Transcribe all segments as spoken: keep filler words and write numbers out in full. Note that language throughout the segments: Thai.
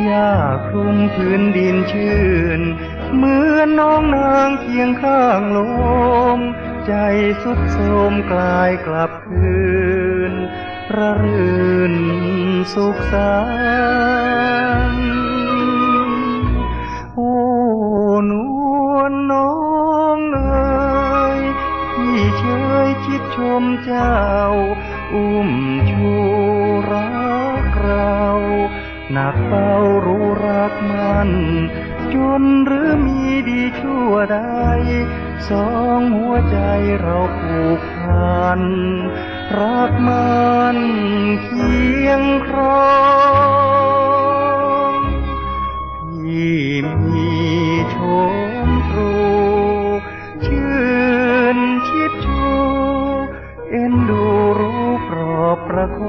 หญ้าคลุมพื้นดินชื้นเหมือนน้องนางเคียงข้างลมใจสุดโทรมกลายกลับคืนระรื่นสุขสันต์โอ้นวลน้องเอ๋ยพี่เชยคิดชมเจ้าอุ้มชูรักเราหนักเบารู้รักมันจนหรือมีดีชั่วใดสองหัวใจเราผูกพันรักมันเคียงครองพี่มีชมตรูชื่นชิดชูเอ็นดูรู้ปลอบประค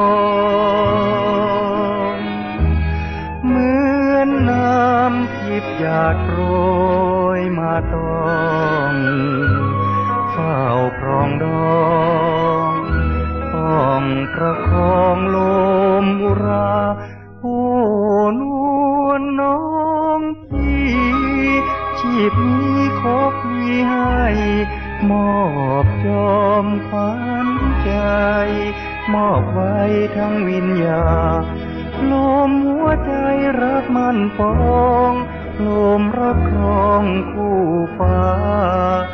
องเหมือนน้ำทิพย์หยาดโปรยมาต้องเฝ้าครองดองป้องประคองลมอุราโอ้นวลน้องพี่ชีพนี้ขอพี่ให้มอบจอมขวัญใจมอบไว้ทั้งวิญญาลมหัวใจรักมันปองลมรักครองคู่ฟ้า